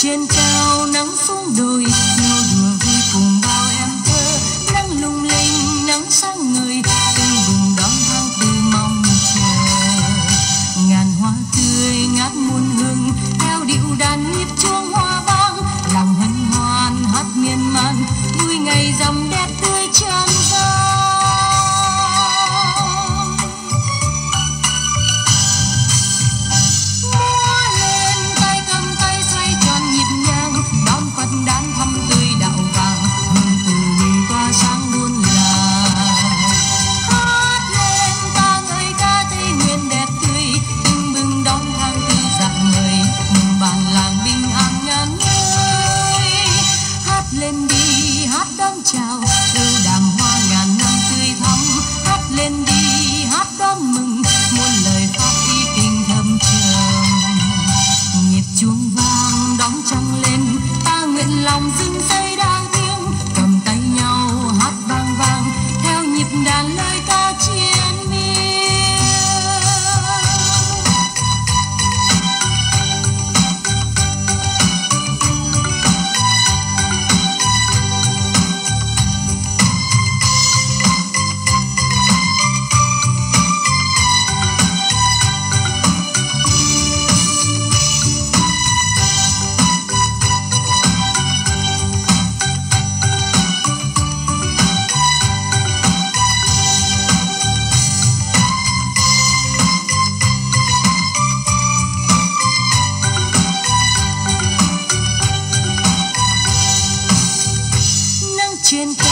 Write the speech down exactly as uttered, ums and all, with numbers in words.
trên cao nắng xuống đồi, nô đùa vui cùng bao em thơ. Nắng lung linh nắng sáng ngời, từng vùng đón tháng tư mong chờ. Ngàn hoa tươi ngát muôn hương, theo điệu đàn nhịp chuông hoa vang. Lòng hân hoan hát miên man, vui ngày rằm đẹp tươi tràn ra. Lên đi hát đón chào từ đàm hoa ngàn năm tươi thắm. Hát lên đi hát đón mừng muôn lời pháp y kinh thâm trầm. Nhịp chuông vang đón trăng lên, ta nguyện lòng dưng dây đang tiếng. Cầm tay nhau hát vang vang theo nhịp đàn lời ca chiến miên. Trên